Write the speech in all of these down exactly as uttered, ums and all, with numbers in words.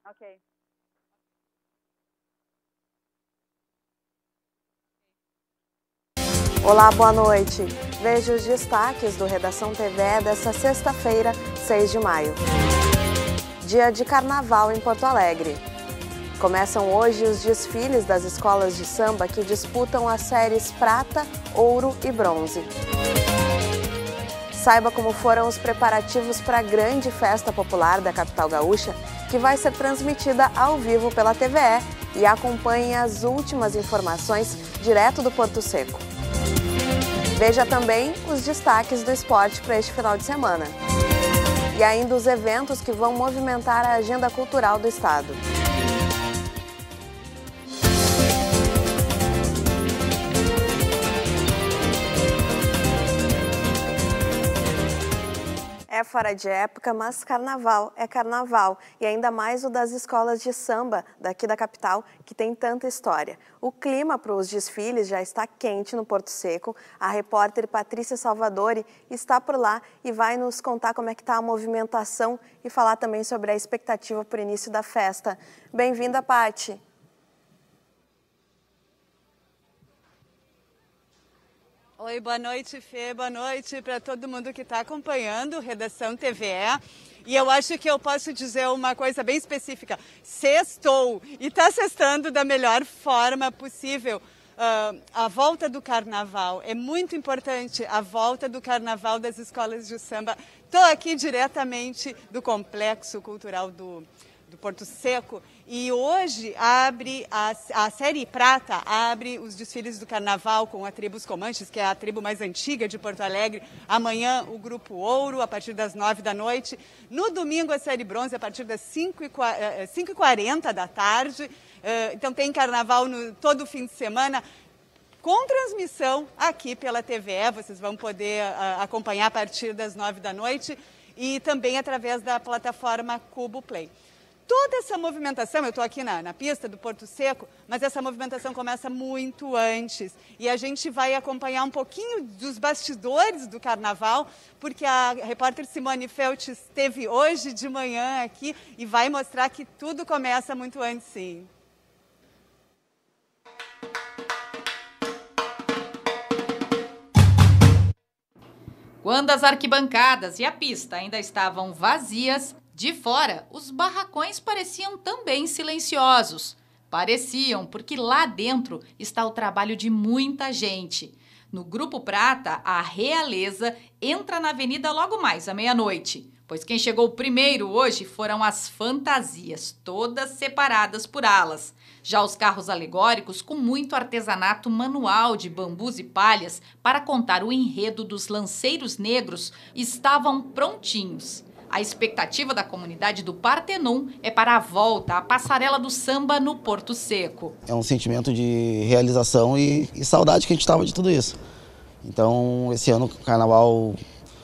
Ok. Olá, boa noite. Veja os destaques do Redação T V desta sexta-feira, seis de maio. Dia de Carnaval em Porto Alegre. Começam hoje os desfiles das escolas de samba que disputam as séries Prata, Ouro e Bronze. Saiba como foram os preparativos para a grande festa popular da capital gaúcha, que vai ser transmitida ao vivo pela T V E, e acompanhe as últimas informações direto do Porto Seco. Veja também os destaques do esporte para este final de semana. E ainda os eventos que vão movimentar a agenda cultural do estado. É fora de época, mas carnaval é carnaval. E ainda mais o das escolas de samba daqui da capital, que tem tanta história. O clima para os desfiles já está quente no Porto Seco. A repórter Patrícia Salvadori está por lá e vai nos contar como é que está a movimentação e falar também sobre a expectativa para o início da festa. Bem-vinda, Pati. Oi, boa noite, Fê, boa noite para todo mundo que está acompanhando Redação T V E. E eu acho que eu posso dizer uma coisa bem específica. Sextou e está sextando da melhor forma possível. Uh, a volta do carnaval, é muito importante a volta do carnaval das escolas de samba. Estou aqui diretamente do Complexo Cultural do, do Porto Seco e hoje abre a, a série Prata, abre os desfiles do carnaval com a tribo Os Comanches, que é a tribo mais antiga de Porto Alegre. Amanhã o grupo Ouro, a partir das nove da noite. No domingo a série Bronze, a partir das cinco e quarenta da tarde. Então tem carnaval no, todo fim de semana, com transmissão aqui pela T V E. Vocês vão poder uh, acompanhar a partir das nove da noite e também através da plataforma Cubo Play. Toda essa movimentação, eu estou aqui na, na pista do Porto Seco, mas essa movimentação começa muito antes. E a gente vai acompanhar um pouquinho dos bastidores do carnaval, porque a repórter Simone Feltz esteve hoje de manhã aqui e vai mostrar que tudo começa muito antes, sim. Quando as arquibancadas e a pista ainda estavam vazias, de fora, os barracões pareciam também silenciosos. Pareciam, porque lá dentro está o trabalho de muita gente. No Grupo Prata, a realeza entra na avenida logo mais à meia-noite, pois quem chegou primeiro hoje foram as fantasias, todas separadas por alas. Já os carros alegóricos, com muito artesanato manual de bambus e palhas para contar o enredo dos lanceiros negros, estavam prontinhos. A expectativa da comunidade do Partenon é para a volta à passarela do samba no Porto Seco. É um sentimento de realização e, e saudade que a gente estava de tudo isso. Então, esse ano o carnaval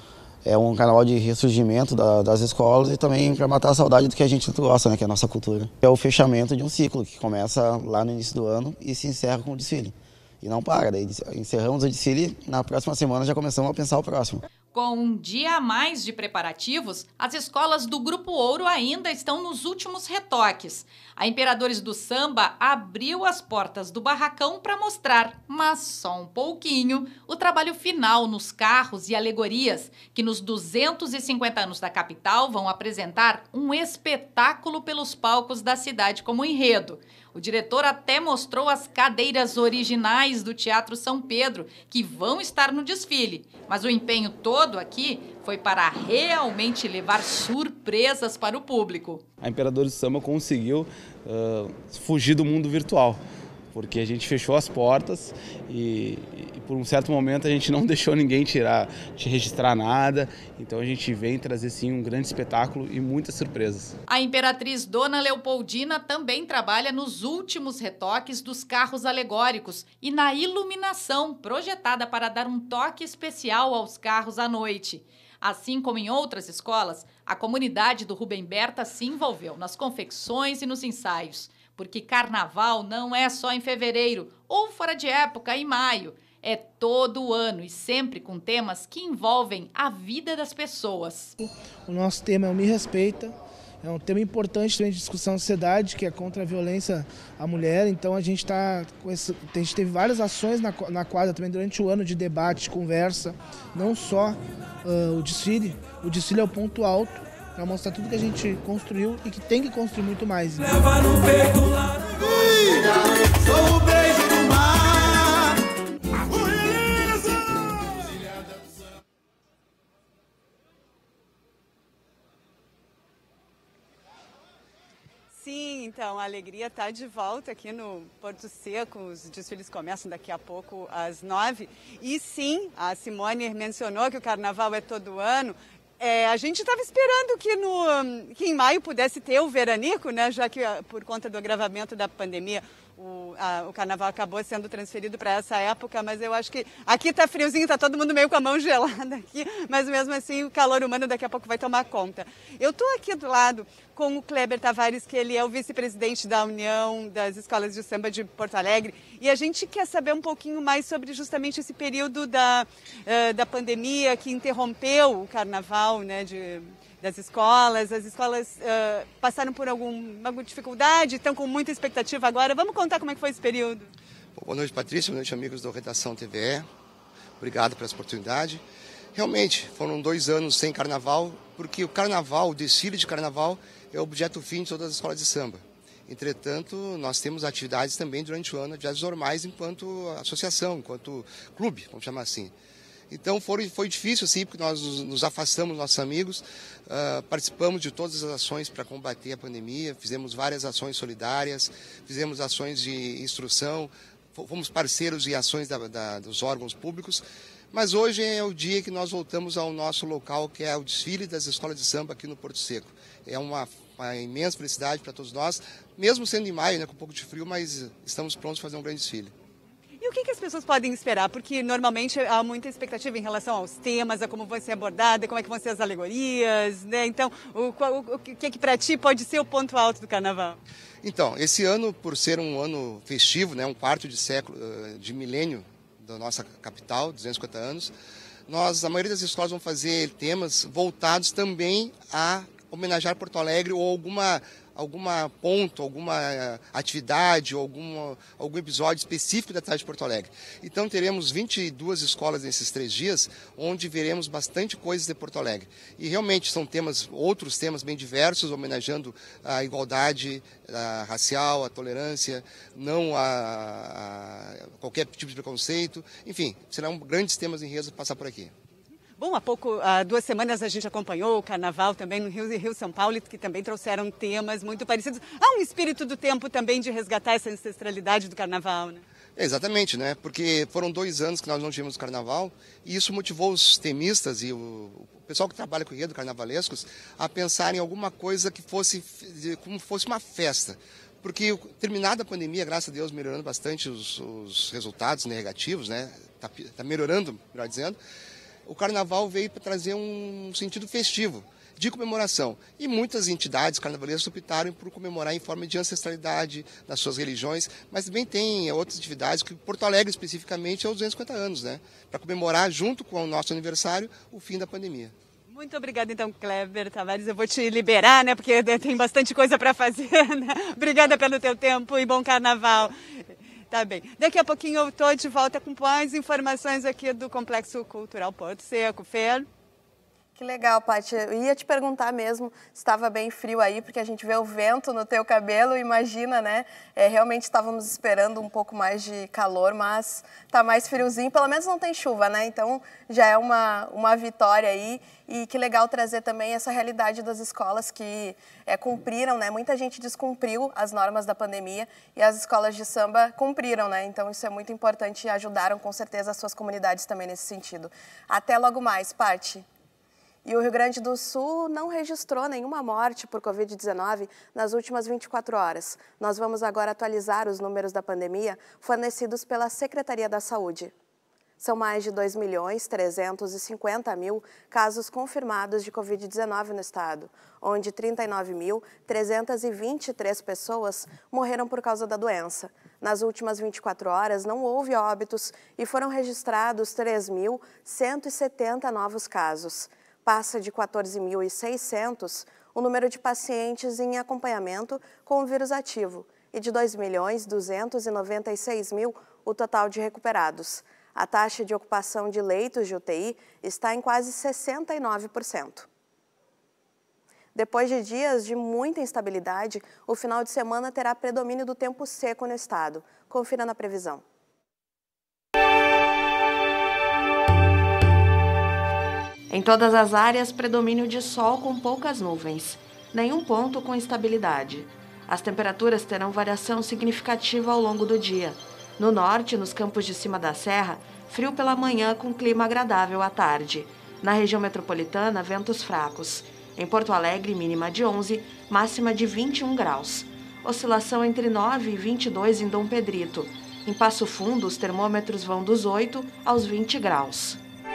é um carnaval de ressurgimento da, das escolas e também para matar a saudade do que a gente gosta, né, que é a nossa cultura. É o fechamento de um ciclo que começa lá no início do ano e se encerra com o desfile. E não para, daí encerramos o desfile, na próxima semana já começamos a pensar o próximo. Com um dia a mais de preparativos, as escolas do Grupo Ouro ainda estão nos últimos retoques. A Imperadores do Samba abriu as portas do barracão para mostrar, mas só um pouquinho, o trabalho final nos carros e alegorias, que nos duzentos e cinquenta anos da capital vão apresentar um espetáculo pelos palcos da cidade como enredo. O diretor até mostrou as cadeiras originais do Teatro São Pedro, que vão estar no desfile. Mas o empenho todo aqui foi para realmente levar surpresas para o público. A Imperadores do Samba conseguiu uh, fugir do mundo virtual, porque a gente fechou as portas e, e por um certo momento a gente não deixou ninguém tirar, te registrar nada. Então a gente vem trazer sim um grande espetáculo e muitas surpresas. A Imperatriz Dona Leopoldina também trabalha nos últimos retoques dos carros alegóricos e na iluminação projetada para dar um toque especial aos carros à noite. Assim como em outras escolas, a comunidade do Rubem Berta se envolveu nas confecções e nos ensaios. Porque carnaval não é só em fevereiro ou fora de época em maio. É todo o ano e sempre com temas que envolvem a vida das pessoas. O nosso tema é o Me Respeita é um tema importante também de discussão na sociedade, que é contra a violência à mulher. Então a gente tá com esse, a gente teve várias ações na, na quadra também durante o ano de debate, de conversa, não só uh, o desfile. O desfile é o ponto alto para mostrar tudo que a gente construiu e que tem que construir muito mais. Leva no peito lá no Filha, sou o beijo do mar. Sim, então a alegria está de volta aqui no Porto Seco. Os desfiles começam daqui a pouco às nove. E sim, a Simone mencionou que o carnaval é todo ano. É, a gente estava esperando que, no, que em maio pudesse ter o veranico, né? Já que por conta do agravamento da pandemia o, a, o carnaval acabou sendo transferido para essa época, mas eu acho que aqui está friozinho, está todo mundo meio com a mão gelada aqui, mas mesmo assim o calor humano daqui a pouco vai tomar conta. Eu estou aqui do lado com o Kleber Tavares, que ele é o vice-presidente da União das Escolas de Samba de Porto Alegre, e a gente quer saber um pouquinho mais sobre justamente esse período da, uh, da pandemia que interrompeu o carnaval, né, de, das escolas. As escolas uh, passaram por alguma dificuldade, estão com muita expectativa agora. Vamos contar como é que foi esse período? Boa noite, Patrícia. Boa noite, amigos da Redação T V E. Obrigado pela oportunidade. Realmente, foram dois anos sem carnaval, porque o carnaval, o desfile de carnaval, é o objeto fim de todas as escolas de samba. Entretanto, nós temos atividades também durante o ano, atividades normais enquanto associação, enquanto clube, vamos chamar assim. Então foi, foi difícil, sim, porque nós nos afastamos dos nossos amigos, uh, participamos de todas as ações para combater a pandemia, fizemos várias ações solidárias, fizemos ações de instrução, fomos parceiros em ações da, da, dos órgãos públicos, mas hoje é o dia que nós voltamos ao nosso local, que é o desfile das escolas de samba aqui no Porto Seco. É uma, uma imensa felicidade para todos nós, mesmo sendo em maio, né, com um pouco de frio, mas estamos prontos para fazer um grande desfile. E o que, que as pessoas podem esperar? Porque normalmente há muita expectativa em relação aos temas, a como vai ser abordada, como é que vão ser as alegorias, né? Então, o, o, o que, que para ti pode ser o ponto alto do carnaval? Então, esse ano, por ser um ano festivo, né, um quarto de século, de milênio da nossa capital, duzentos e cinquenta anos, nós, a maioria das escolas vão fazer temas voltados também a homenagear Porto Alegre ou alguma alguma ponto, alguma atividade, ou alguma, algum episódio específico da cidade de Porto Alegre. Então teremos vinte e duas escolas nesses três dias, onde veremos bastante coisas de Porto Alegre. E realmente são temas, outros temas bem diversos, homenageando a igualdade a racial, a tolerância, não a, a qualquer tipo de preconceito. Enfim, serão grandes temas em enredo passar por aqui. Bom, há pouco, há duas semanas a gente acompanhou o carnaval também no Rio e Rio São Paulo, que também trouxeram temas muito parecidos. Há um espírito do tempo também de resgatar essa ancestralidade do carnaval, né? É, exatamente, né? Porque foram dois anos que nós não tivemos carnaval e isso motivou os temistas e o, o pessoal que trabalha com enredo carnavalescos a pensar em alguma coisa que fosse como fosse uma festa. Porque terminada a pandemia, graças a Deus, melhorando bastante os, os resultados negativos, né? Tá, tá melhorando, melhor dizendo. O carnaval veio para trazer um sentido festivo, de comemoração. E muitas entidades carnavalescas optaram por comemorar em forma de ancestralidade nas suas religiões, mas também tem outras atividades, que Porto Alegre especificamente é os duzentos e cinquenta anos, né? Para comemorar, junto com o nosso aniversário, o fim da pandemia. Muito obrigada, então, Kleber Tavares. Eu vou te liberar, né? Porque tem bastante coisa para fazer, né? Obrigada pelo teu tempo e bom carnaval. Tá bem. Daqui a pouquinho eu estou de volta com mais informações aqui do Complexo Cultural Porto Seco. Fer? Que legal, Paty. Eu ia te perguntar mesmo se estava bem frio aí, porque a gente vê o vento no teu cabelo, imagina, né? É, realmente estávamos esperando um pouco mais de calor, mas tá mais friozinho, pelo menos não tem chuva, né? Então já é uma, uma vitória aí. E que legal trazer também essa realidade das escolas que é, cumpriram, né? Muita gente descumpriu as normas da pandemia e as escolas de samba cumpriram, né? Então isso é muito importante e ajudaram com certeza as suas comunidades também nesse sentido. Até logo mais, Paty. E o Rio Grande do Sul não registrou nenhuma morte por covid dezenove nas últimas vinte e quatro horas. Nós vamos agora atualizar os números da pandemia fornecidos pela Secretaria da Saúde. São mais de dois milhões trezentos e cinquenta mil casos confirmados de covid dezenove no estado, onde trinta e nove mil trezentos e vinte e três pessoas morreram por causa da doença. Nas últimas vinte e quatro horas, não houve óbitos e foram registrados três mil cento e setenta novos casos. Passa de quatorze mil e seiscentos o o número de pacientes em acompanhamento com o vírus ativo e de dois milhões duzentos e noventa e seis mil o total de recuperados. A taxa de ocupação de leitos de U T I está em quase sessenta e nove por cento. Depois de dias de muita instabilidade, o final de semana terá predomínio do tempo seco no estado. Confira na previsão. Em todas as áreas, predomínio de sol com poucas nuvens. Nenhum ponto com instabilidade. As temperaturas terão variação significativa ao longo do dia. No norte, nos campos de cima da serra, frio pela manhã com clima agradável à tarde. Na região metropolitana, ventos fracos. Em Porto Alegre, mínima de onze, máxima de vinte e um graus. Oscilação entre nove e vinte e dois em Dom Pedrito. Em Passo Fundo, os termômetros vão dos oito aos vinte graus.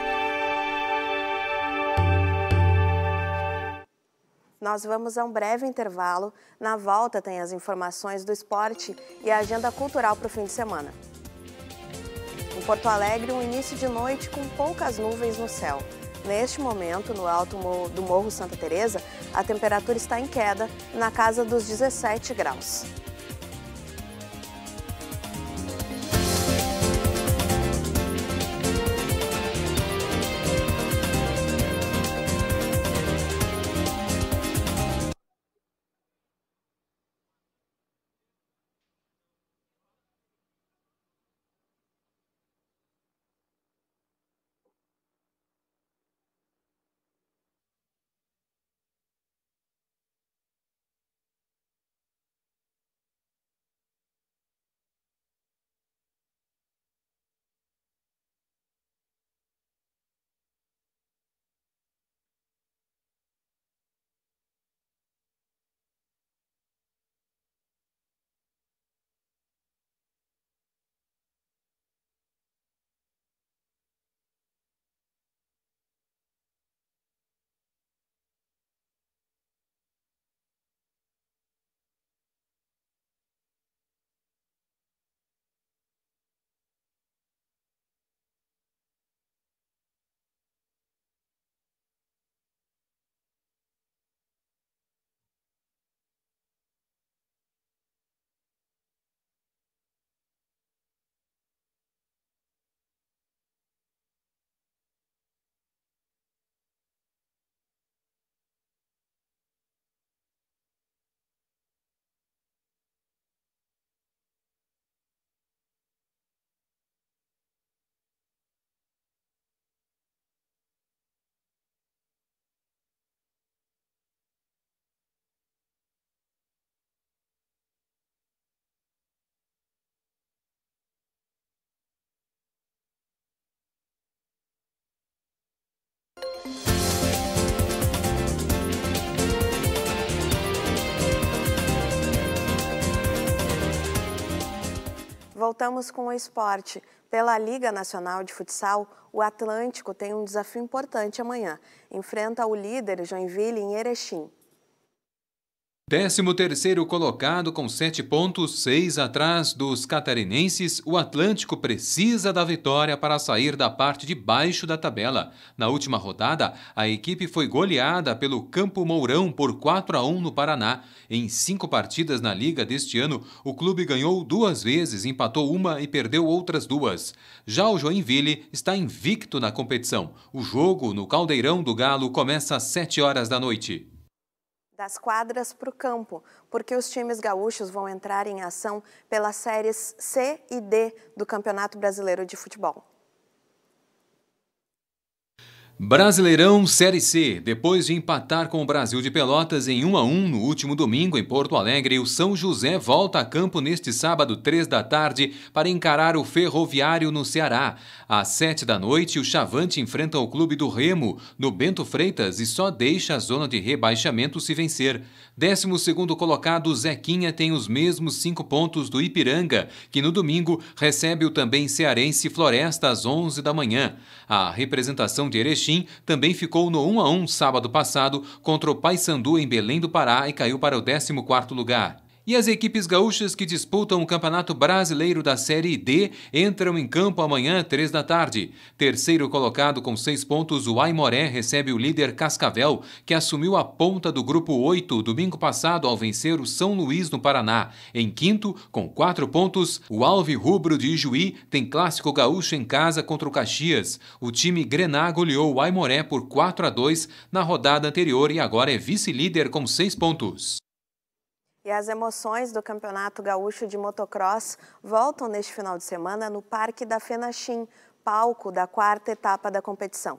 Nós vamos a um breve intervalo. Na volta tem as informações do esporte e a agenda cultural para o fim de semana. Em Porto Alegre, um início de noite com poucas nuvens no céu. Neste momento, no alto do Morro Santa Teresa, a temperatura está em queda, na casa dos dezessete graus. Voltamos com o esporte. Pela Liga Nacional de Futsal, o Atlântico tem um desafio importante amanhã. Enfrenta o líder Joinville em Erechim. Décimo terceiro colocado com sete pontos, seis atrás dos catarinenses, o Atlântico precisa da vitória para sair da parte de baixo da tabela. Na última rodada, a equipe foi goleada pelo Campo Mourão por quatro a um no Paraná. Em cinco partidas na liga deste ano, o clube ganhou duas vezes, empatou uma e perdeu outras duas. Já o Joinville está invicto na competição. O jogo no Caldeirão do Galo começa às sete horas da noite. Das quadras para o campo, porque os times gaúchos vão entrar em ação pelas séries C e D do Campeonato Brasileiro de Futebol. Brasileirão Série C. Depois de empatar com o Brasil de Pelotas em um a um no último domingo em Porto Alegre, o São José volta a campo neste sábado, três da tarde, para encarar o Ferroviário no Ceará. Às sete da noite, o Chavante enfrenta o Clube do Remo no Bento Freitas e só deixa a zona de rebaixamento se vencer. Décimo segundo colocado, Zequinha tem os mesmos cinco pontos do Ipiranga, que no domingo recebe o também cearense Floresta às onze da manhã. A representação de Erechim também ficou no um a um sábado passado contra o Paysandu em Belém do Pará e caiu para o décimo quarto lugar. E as equipes gaúchas que disputam o Campeonato Brasileiro da Série D entram em campo amanhã, três da tarde. Terceiro colocado com seis pontos, o Aimoré recebe o líder Cascavel, que assumiu a ponta do Grupo oito domingo passado ao vencer o São Luís no Paraná. Em quinto, com quatro pontos, o Alvirrubro de Ijuí tem clássico gaúcho em casa contra o Caxias. O time Grená goleou o Aimoré por quatro a dois na rodada anterior e agora é vice-líder com seis pontos. E as emoções do Campeonato Gaúcho de Motocross voltam neste final de semana no Parque da Fenachim, palco da quarta etapa da competição.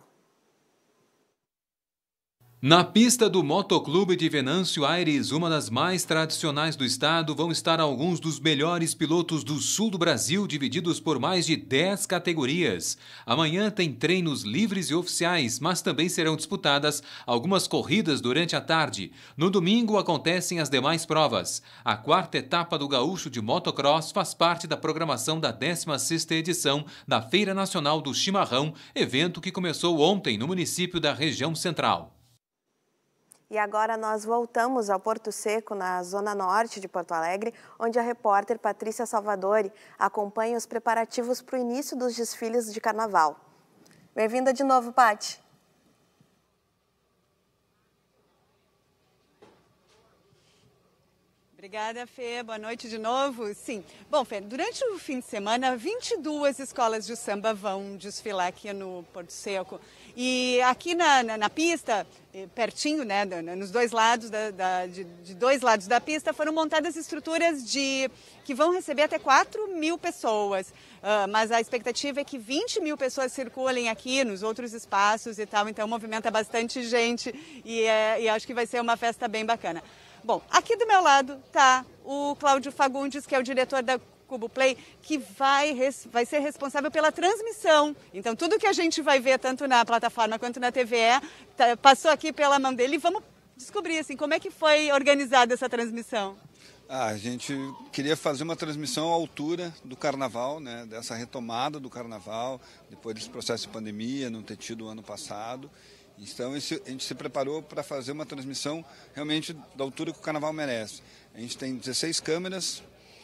Na pista do Motoclube de Venâncio Aires, uma das mais tradicionais do estado, vão estar alguns dos melhores pilotos do sul do Brasil, divididos por mais de dez categorias. Amanhã tem treinos livres e oficiais, mas também serão disputadas algumas corridas durante a tarde. No domingo acontecem as demais provas. A quarta etapa do Gaúcho de Motocross faz parte da programação da décima sexta edição da Feira Nacional do Chimarrão, evento que começou ontem no município da região central. E agora nós voltamos ao Porto Seco, na zona norte de Porto Alegre, onde a repórter Patrícia Salvadori acompanha os preparativos para o início dos desfiles de carnaval. Bem-vinda de novo, Pati. Obrigada, Fê. Boa noite de novo. Sim. Bom, Fê, durante o fim de semana, vinte e duas escolas de samba vão desfilar aqui no Porto Seco. E aqui na, na, na pista, pertinho, né, nos dois lados, da, da, de, de dois lados da pista, foram montadas estruturas de, que vão receber até quatro mil pessoas. Uh, mas a expectativa é que vinte mil pessoas circulem aqui nos outros espaços e tal. Então, movimenta bastante gente e, é, e acho que vai ser uma festa bem bacana. Bom, aqui do meu lado está o Cláudio Fagundes, que é o diretor da Cubo Play, que vai, vai ser responsável pela transmissão. Então, tudo que a gente vai ver, tanto na plataforma quanto na T V E, tá, passou aqui pela mão dele. E vamos descobrir assim, como é que foi organizada essa transmissão. Ah, a gente queria fazer uma transmissão à altura do carnaval, né, dessa retomada do carnaval, depois desse processo de pandemia, não ter tido o ano passado. Então, a gente se preparou para fazer uma transmissão realmente da altura que o carnaval merece. A gente tem dezesseis câmeras,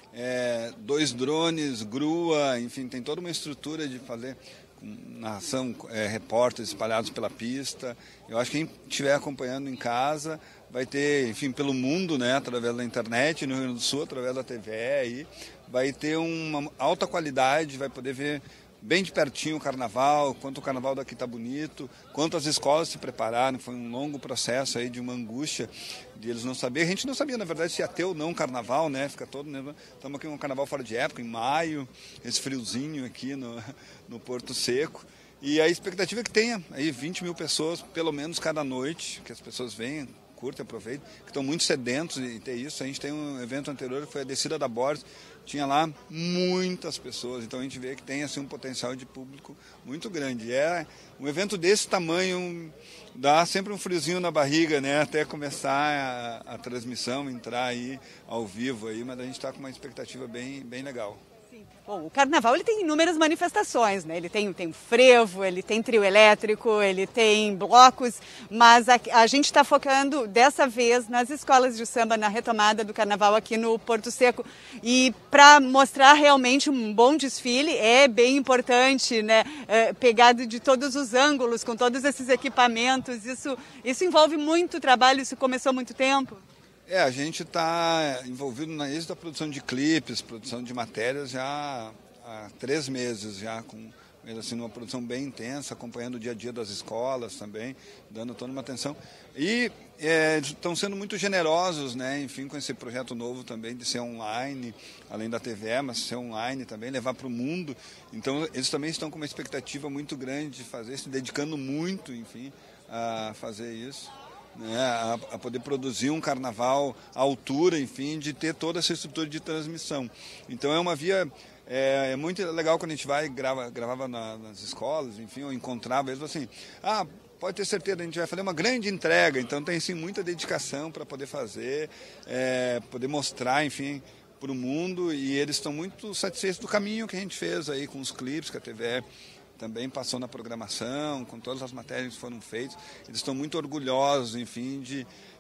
é, dois drones, grua, enfim, tem toda uma estrutura de fazer narração, é, repórteres espalhados pela pista. Eu acho que quem estiver acompanhando em casa vai ter, enfim, pelo mundo, né, através da internet, no Rio Grande do Sul, através da T V E, aí, vai ter uma alta qualidade, vai poder ver bem de pertinho o carnaval, quanto o carnaval daqui está bonito, quanto as escolas se prepararam. Foi um longo processo aí de uma angústia de eles não saberem. A gente não sabia, na verdade, se ia ter ou não carnaval, né? Fica todo, né? Estamos aqui num carnaval fora de época, em maio, esse friozinho aqui no, no Porto Seco. E a expectativa é que tenha aí vinte mil pessoas, pelo menos cada noite, que as pessoas venham, curtem, aproveitem, que estão muito sedentos de ter isso. A gente tem um evento anterior que foi a descida da Borges, tinha lá muitas pessoas, então a gente vê que tem assim, um potencial de público muito grande. É um evento desse tamanho, dá sempre um friozinho na barriga, né, até começar a, a transmissão, entrar aí ao vivo, aí, mas a gente está com uma expectativa bem, bem legal. Bom, o carnaval ele tem inúmeras manifestações, né? Ele tem, tem frevo, ele tem trio elétrico, ele tem blocos, mas a, a gente está focando dessa vez nas escolas de samba, na retomada do carnaval aqui no Porto Seco. E para mostrar realmente um bom desfile é bem importante, né? É, pegado de todos os ângulos, com todos esses equipamentos. Isso, isso envolve muito trabalho, isso começou há muito tempo. É, a gente está envolvido na isso da produção de clipes, produção de matérias já há três meses, já com assim, uma produção bem intensa, acompanhando o dia a dia das escolas também, dando toda uma atenção. E é, estão sendo muito generosos, né, enfim, com esse projeto novo também de ser online, além da T V E, mas ser online também, levar para o mundo. Então, eles também estão com uma expectativa muito grande de fazer, se dedicando muito, enfim, a fazer isso. Né, a, a poder produzir um carnaval à altura, enfim, de ter toda essa estrutura de transmissão. Então é uma via, é, é muito legal quando a gente vai, grava, gravava na, nas escolas, enfim, ou encontrava eles assim, ah, pode ter certeza, a gente vai fazer uma grande entrega, então tem sim muita dedicação para poder fazer, é, poder mostrar, enfim, para o mundo, e eles estão muito satisfeitos do caminho que a gente fez aí com os clipes que a T V E também passou na programação, com todas as matérias que foram feitas. Eles estão muito orgulhosos, enfim, de,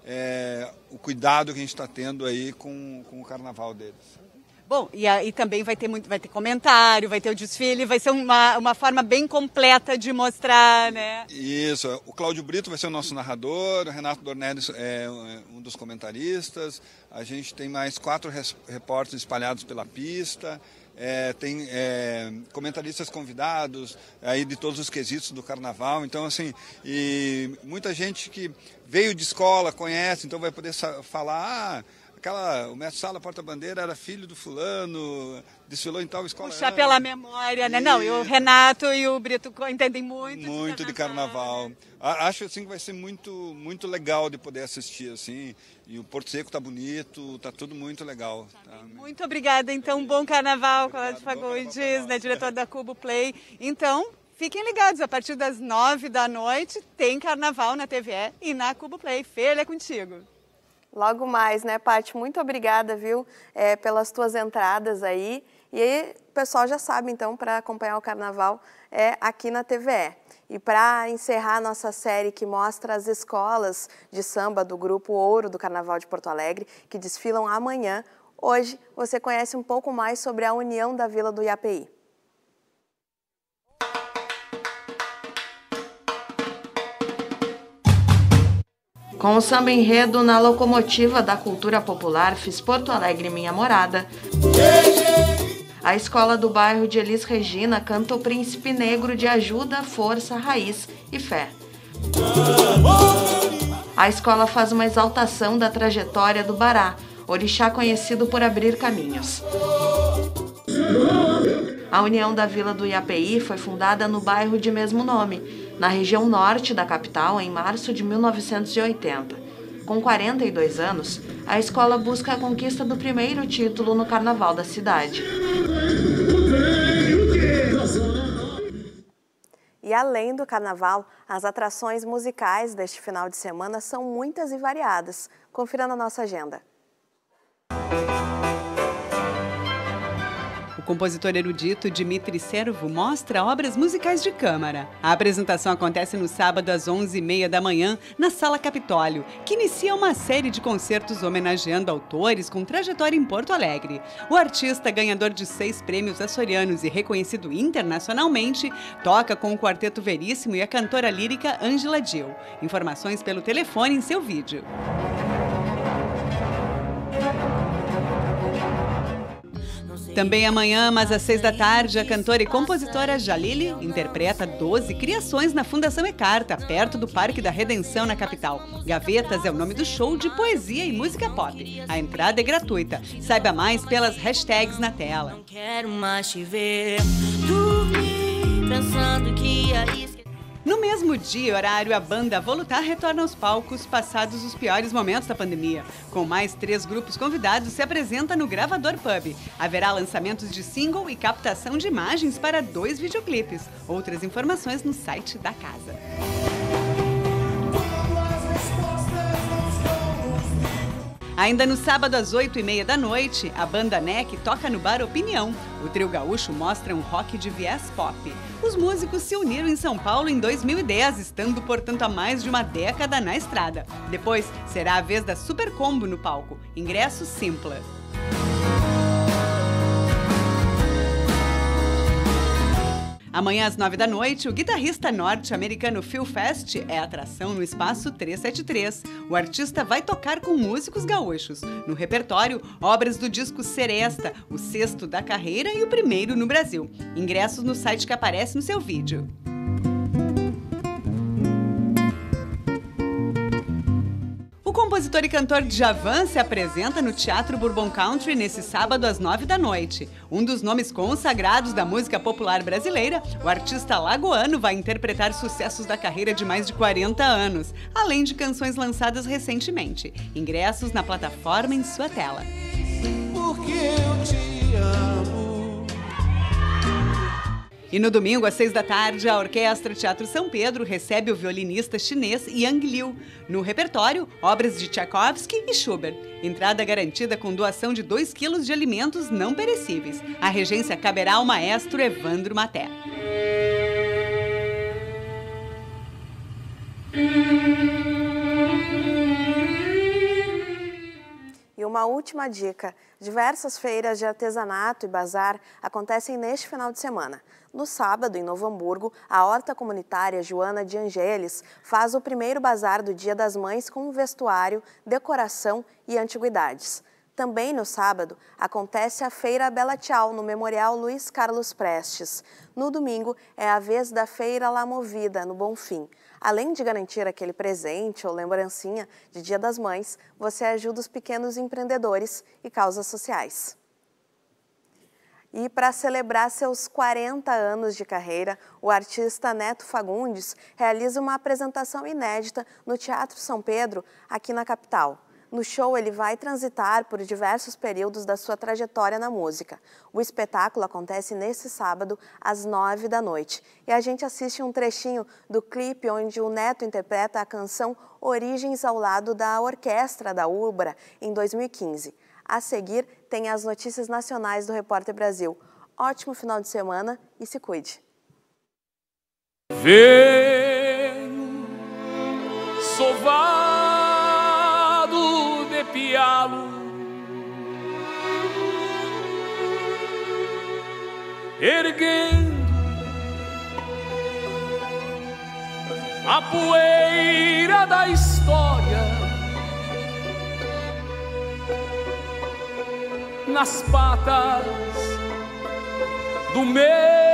é, o cuidado que a gente está tendo aí com, com o carnaval deles. Bom, e aí também vai ter, muito, vai ter comentário, vai ter o desfile, vai ser uma, uma forma bem completa de mostrar, né? Isso, o Cláudio Brito vai ser o nosso narrador, o Renato Dornelles é um dos comentaristas, a gente tem mais quatro repórteres espalhados pela pista, é, tem é, comentaristas convidados aí de todos os quesitos do carnaval, então assim, e muita gente que veio de escola, conhece, então vai poder falar... Ah, Aquela, o mestre Sala Porta-Bandeira era filho do fulano, desfilou em tal escola. Puxar pela memória, né? E... Não, e o Renato e o Brito entendem muito. Muito de carnaval. De carnaval. Né? Acho assim que vai ser muito, muito legal de poder assistir, assim. E o Porto Seco tá bonito, tá tudo muito legal. Tá? Muito obrigada, então. Bom carnaval, Cláudio Fagundes, né, diretor da Cubo Play. Então, fiquem ligados, a partir das nove da noite tem carnaval na T V E e na Cubo Play. Fê, é contigo. Logo mais, né, Paty? Muito obrigada, viu, é, pelas tuas entradas aí. E aí, o pessoal já sabe, então, para acompanhar o carnaval é aqui na T V E. E para encerrar a nossa série que mostra as escolas de samba do Grupo Ouro do Carnaval de Porto Alegre, que desfilam amanhã, hoje você conhece um pouco mais sobre a União da Vila do Iapeí. Com o samba enredo na locomotiva da cultura popular Fiz Porto Alegre Minha Morada, a escola do bairro de Elis Regina canta o Príncipe Negro de Ajuda, Força, Raiz e Fé. A escola faz uma exaltação da trajetória do Bará, orixá conhecido por abrir caminhos. A União da Vila do Iapeí foi fundada no bairro de mesmo nome, na região norte da capital, em março de mil novecentos e oitenta. Com quarenta e dois anos, a escola busca a conquista do primeiro título no carnaval da cidade. E além do carnaval, as atrações musicais deste final de semana são muitas e variadas. Confira na nossa agenda. O compositor erudito Dmitri Servo mostra obras musicais de câmara. A apresentação acontece no sábado às onze e meia da manhã, na Sala Capitólio, que inicia uma série de concertos homenageando autores com trajetória em Porto Alegre. O artista, ganhador de seis prêmios açorianos e reconhecido internacionalmente, toca com o Quarteto Veríssimo e a cantora lírica Ângela Gil. Informações pelo telefone em seu vídeo. Também amanhã, mas às seis da tarde, a cantora e compositora Jalili interpreta doze criações na Fundação Ecarta, perto do Parque da Redenção, na capital. Gavetas é o nome do show de poesia e música pop. A entrada é gratuita. Saiba mais pelas hashtags na tela. Não quero mais te ver dormir, pensando que ia esquecer. No mesmo dia, horário, a banda Volutar retorna aos palcos passados os piores momentos da pandemia. Com mais três grupos convidados, se apresenta no Gravador Pub. Haverá lançamentos de single e captação de imagens para dois videoclipes. Outras informações no site da casa. Ainda no sábado, às oito e meia da noite, a banda N E C toca no Bar Opinião. O trio gaúcho mostra um rock de viés pop. Os músicos se uniram em São Paulo em dois mil e dez, estando, portanto, há mais de uma década na estrada. Depois, será a vez da Super Combo no palco. Ingresso Simpla. Amanhã, às nove da noite, o guitarrista norte-americano Phil Fest é atração no Espaço trezentos e setenta e três. O artista vai tocar com músicos gaúchos. No repertório, obras do disco Seresta, o sexto da carreira e o primeiro no Brasil. Ingressos no site que aparece no seu vídeo. O compositor e cantor Djavan se apresenta no Teatro Bourbon Country nesse sábado às nove da noite. Um dos nomes consagrados da música popular brasileira, o artista lagoano vai interpretar sucessos da carreira de mais de quarenta anos, além de canções lançadas recentemente. Ingressos na plataforma em sua tela. Porque eu te amo. E no domingo, às seis da tarde, a Orquestra Teatro São Pedro recebe o violinista chinês Yang Liu. No repertório, obras de Tchaikovsky e Schubert. Entrada garantida com doação de dois quilos de alimentos não perecíveis. A regência caberá ao maestro Evandro Maté. uma última dica. Diversas feiras de artesanato e bazar acontecem neste final de semana. No sábado, em Novo Hamburgo, a horta comunitária Joana de Angeles faz o primeiro bazar do Dia das Mães com vestuário, decoração e antiguidades. Também no sábado, acontece a Feira Bela Tchau, no Memorial Luiz Carlos Prestes. No domingo, é a vez da Feira La Movida, no Bonfim. Além de garantir aquele presente ou lembrancinha de Dia das Mães, você ajuda os pequenos empreendedores e causas sociais. E para celebrar seus quarenta anos de carreira, o artista Neto Fagundes realiza uma apresentação inédita no Teatro São Pedro, aqui na capital. No show, ele vai transitar por diversos períodos da sua trajetória na música. O espetáculo acontece nesse sábado, às nove da noite. E a gente assiste um trechinho do clipe onde o Neto interpreta a canção Origens ao lado da Orquestra da Ubra, em dois mil e quinze. A seguir, tem as notícias nacionais do Repórter Brasil. Ótimo final de semana e se cuide. Venho sovado de pialo, erguendo a poeira da história nas patas do meu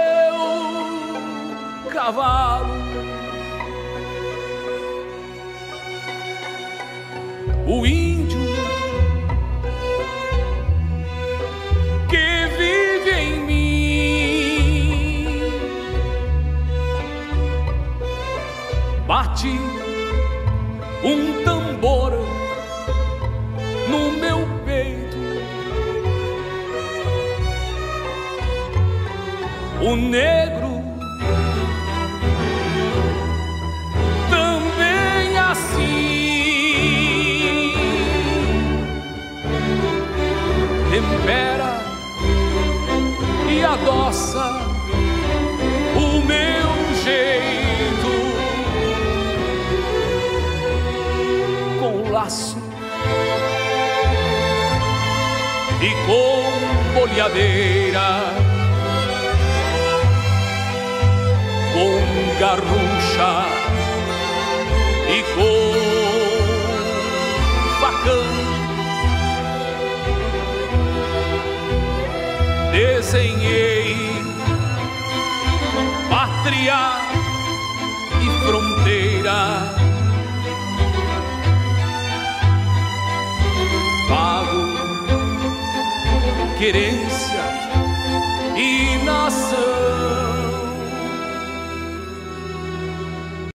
cavalo. O índio que vive em mim bate um tambor no meu peito. O negro também assim tempera e adoça o meu jeito com laço e com boleadeira, com garrucha e com facão. Desenhei pátria e fronteira, pago querência e nação.